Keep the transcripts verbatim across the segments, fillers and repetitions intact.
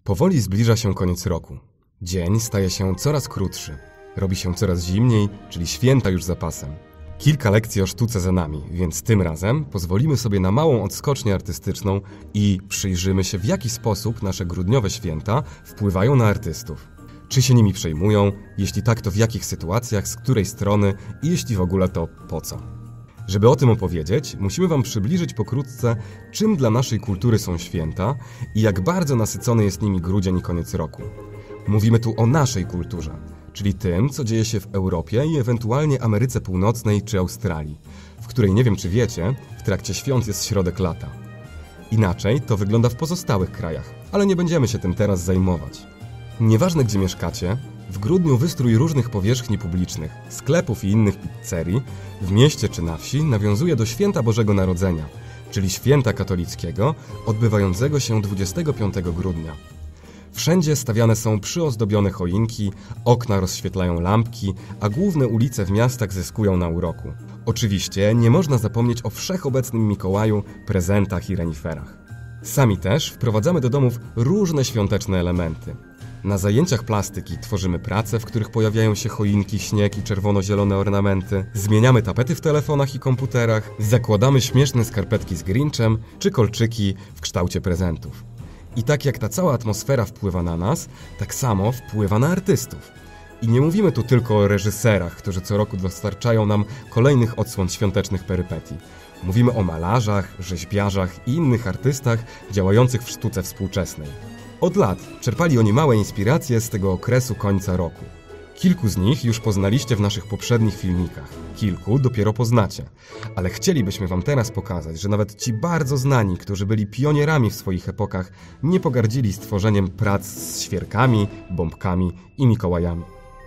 Powoli zbliża się koniec roku. Dzień staje się coraz krótszy. Robi się coraz zimniej, czyli święta już za pasem. Kilka lekcji o sztuce za nami, więc tym razem pozwolimy sobie na małą odskocznię artystyczną i przyjrzymy się, w jaki sposób nasze grudniowe święta wpływają na artystów. Czy się nimi przejmują? Jeśli tak, to w jakich sytuacjach, z której strony i jeśli w ogóle, to po co? Żeby o tym opowiedzieć, musimy Wam przybliżyć pokrótce, czym dla naszej kultury są święta i jak bardzo nasycony jest nimi grudzień i koniec roku. Mówimy tu o naszej kulturze, czyli tym, co dzieje się w Europie i ewentualnie Ameryce Północnej czy Australii, w której, nie wiem czy wiecie, w trakcie świąt jest środek lata. Inaczej to wygląda w pozostałych krajach, ale nie będziemy się tym teraz zajmować. Nieważne gdzie mieszkacie, w grudniu wystrój różnych powierzchni publicznych, sklepów i innych pizzerii, w mieście czy na wsi nawiązuje do Święta Bożego Narodzenia, czyli święta katolickiego, odbywającego się dwudziestego piątego grudnia. Wszędzie stawiane są przyozdobione choinki, okna rozświetlają lampki, a główne ulice w miastach zyskują na uroku. Oczywiście nie można zapomnieć o wszechobecnym Mikołaju, prezentach i reniferach. Sami też wprowadzamy do domów różne świąteczne elementy. Na zajęciach plastyki tworzymy prace, w których pojawiają się choinki, śnieg i czerwono-zielone ornamenty, zmieniamy tapety w telefonach i komputerach, zakładamy śmieszne skarpetki z Grinchem czy kolczyki w kształcie prezentów. I tak jak ta cała atmosfera wpływa na nas, tak samo wpływa na artystów. I nie mówimy tu tylko o reżyserach, którzy co roku dostarczają nam kolejnych odsłon świątecznych perypetii. Mówimy o malarzach, rzeźbiarzach i innych artystach działających w sztuce współczesnej. Od lat czerpali oni małe inspiracje z tego okresu końca roku. Kilku z nich już poznaliście w naszych poprzednich filmikach, kilku dopiero poznacie. Ale chcielibyśmy Wam teraz pokazać, że nawet ci bardzo znani, którzy byli pionierami w swoich epokach, nie pogardzili stworzeniem prac z świerkami, bombkami i Mikołajami.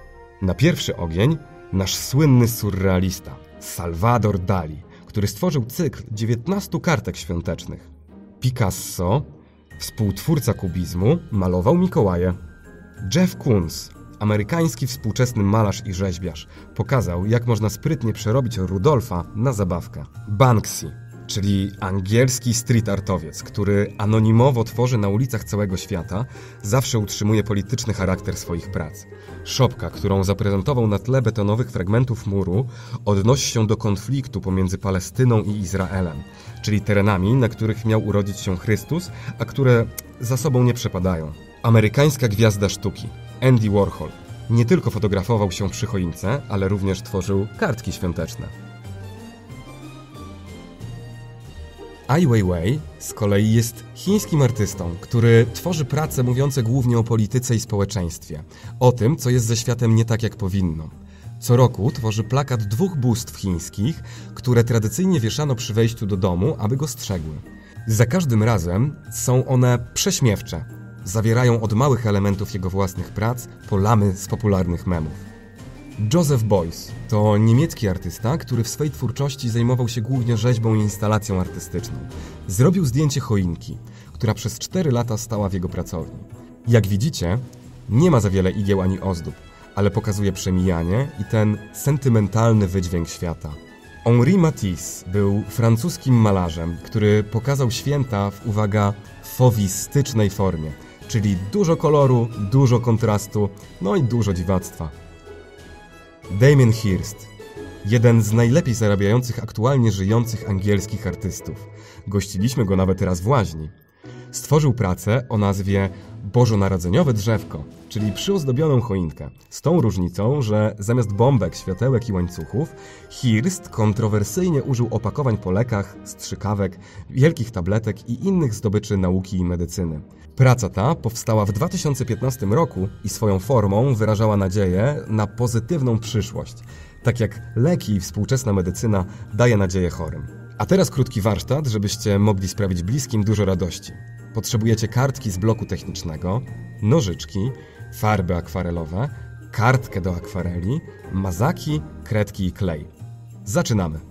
Na pierwszy ogień nasz słynny surrealista, Salvador Dali, który stworzył cykl dziewiętnastu kartek świątecznych. Picasso, współtwórca kubizmu, malował Mikołaje. Jeff Koons, amerykański współczesny malarz i rzeźbiarz, pokazał, jak można sprytnie przerobić Rudolfa na zabawkę. Banksy, czyli angielski street artowiec, który anonimowo tworzy na ulicach całego świata, zawsze utrzymuje polityczny charakter swoich prac. Szopka, którą zaprezentował na tle betonowych fragmentów muru, odnosi się do konfliktu pomiędzy Palestyną i Izraelem, czyli terenami, na których miał urodzić się Chrystus, a które za sobą nie przepadają. Amerykańska gwiazda sztuki, Andy Warhol, nie tylko fotografował się przy choince, ale również tworzył kartki świąteczne. Ai Weiwei z kolei jest chińskim artystą, który tworzy prace mówiące głównie o polityce i społeczeństwie, o tym, co jest ze światem nie tak jak powinno. Co roku tworzy plakat dwóch bóstw chińskich, które tradycyjnie wieszano przy wejściu do domu, aby go strzegły. Za każdym razem są one prześmiewcze. Zawierają od małych elementów jego własnych prac po lamy z popularnych memów. Joseph Beuys to niemiecki artysta, który w swej twórczości zajmował się głównie rzeźbą i instalacją artystyczną. Zrobił zdjęcie choinki, która przez cztery lata stała w jego pracowni. Jak widzicie, nie ma za wiele igieł ani ozdób, ale pokazuje przemijanie i ten sentymentalny wydźwięk świata. Henri Matisse był francuskim malarzem, który pokazał święta w, uwaga, fowistycznej formie, czyli dużo koloru, dużo kontrastu, no i dużo dziwactwa. Damien Hirst, jeden z najlepiej zarabiających aktualnie żyjących angielskich artystów. Gościliśmy go nawet raz w Łaźni. Stworzył pracę o nazwie Bożonarodzeniowe drzewko, czyli przyozdobioną choinkę. Z tą różnicą, że zamiast bombek, światełek i łańcuchów, Hirst kontrowersyjnie użył opakowań po lekach, strzykawek, wielkich tabletek i innych zdobyczy nauki i medycyny. Praca ta powstała w dwa tysiące piętnastym roku i swoją formą wyrażała nadzieję na pozytywną przyszłość, tak jak leki i współczesna medycyna daje nadzieję chorym. A teraz krótki warsztat, żebyście mogli sprawić bliskim dużo radości. Potrzebujecie kartki z bloku technicznego, nożyczki, farby akwarelowe, kartkę do akwareli, mazaki, kredki i klej. Zaczynamy!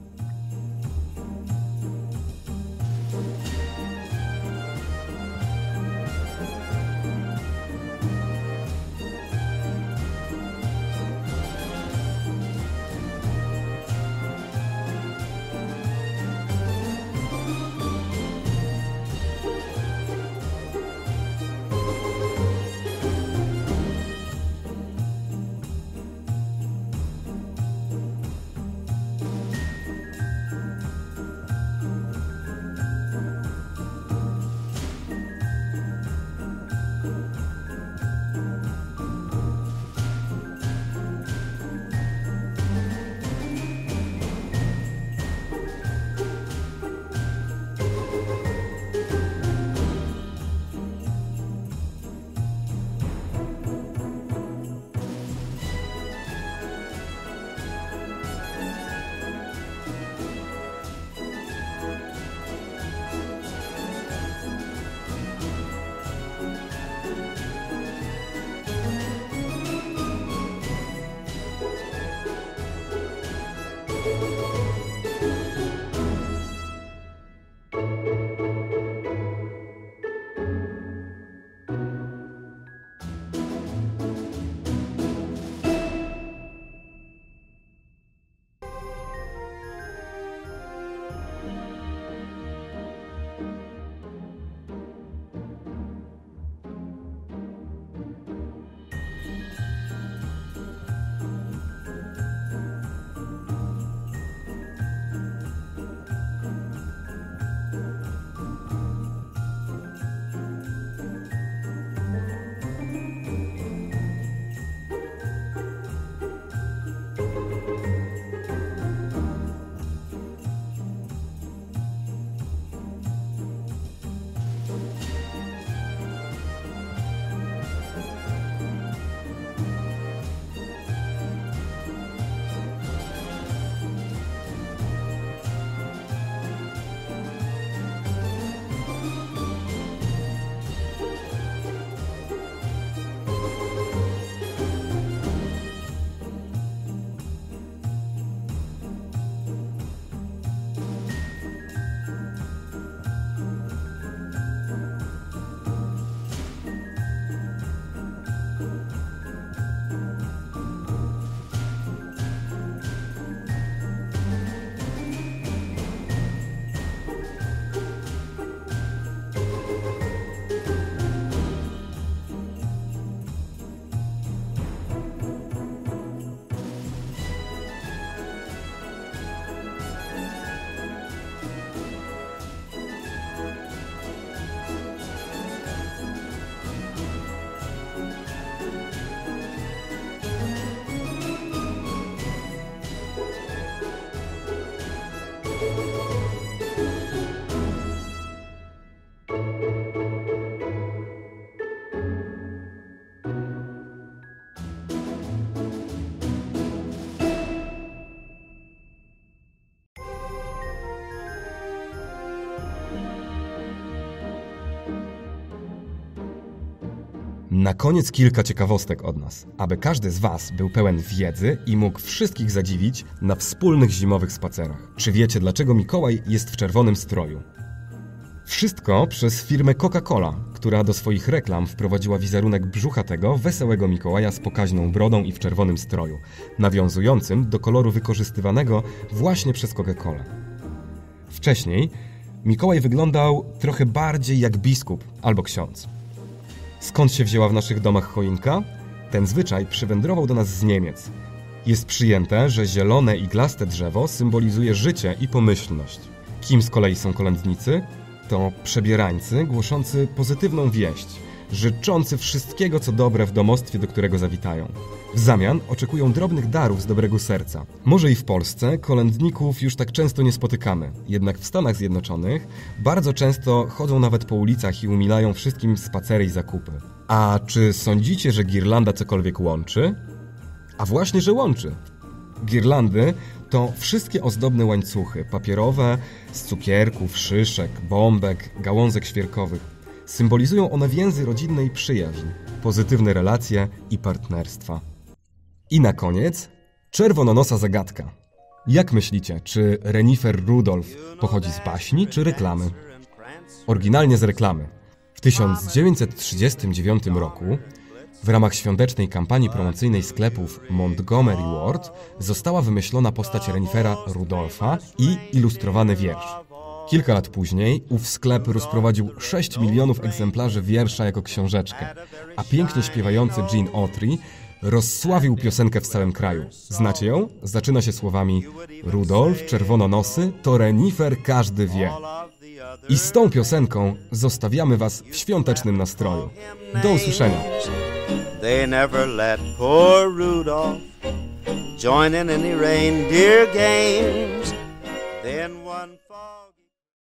Na koniec kilka ciekawostek od nas, aby każdy z Was był pełen wiedzy i mógł wszystkich zadziwić na wspólnych zimowych spacerach. Czy wiecie, dlaczego Mikołaj jest w czerwonym stroju? Wszystko przez firmę Coca-Cola, która do swoich reklam wprowadziła wizerunek brzuchatego, wesołego Mikołaja z pokaźną brodą i w czerwonym stroju, nawiązującym do koloru wykorzystywanego właśnie przez Coca-Colę. Wcześniej Mikołaj wyglądał trochę bardziej jak biskup albo ksiądz. Skąd się wzięła w naszych domach choinka? Ten zwyczaj przywędrował do nas z Niemiec. Jest przyjęte, że zielone iglaste drzewo symbolizuje życie i pomyślność. Kim z kolei są kolędnicy? To przebierańcy głoszący pozytywną wieść, życzący wszystkiego co dobre w domostwie, do którego zawitają. W zamian oczekują drobnych darów z dobrego serca. Może i w Polsce kolędników już tak często nie spotykamy, jednak w Stanach Zjednoczonych bardzo często chodzą nawet po ulicach i umilają wszystkim spacery i zakupy. A czy sądzicie, że girlanda cokolwiek łączy? A właśnie, że łączy. Girlandy to wszystkie ozdobne łańcuchy papierowe z cukierków, szyszek, bombek, gałązek świerkowych. Symbolizują one więzy rodzinne i przyjaźń, pozytywne relacje i partnerstwa. I na koniec czerwononosa zagadka. Jak myślicie, czy renifer Rudolf pochodzi z baśni czy reklamy? Oryginalnie z reklamy. W tysiąc dziewięćset trzydziestym dziewiątym roku w ramach świątecznej kampanii promocyjnej sklepów Montgomery Ward została wymyślona postać renifera Rudolfa i ilustrowany wiersz. Kilka lat później ów sklep rozprowadził sześć milionów egzemplarzy wiersza jako książeczkę, a pięknie śpiewający Gene Autry rozsławił piosenkę w całym kraju. Znacie ją? Zaczyna się słowami: Rudolf czerwononosy to renifer każdy wie. I z tą piosenką zostawiamy Was w świątecznym nastroju. Do usłyszenia. They never let poor Rudolph join in any reindeer game.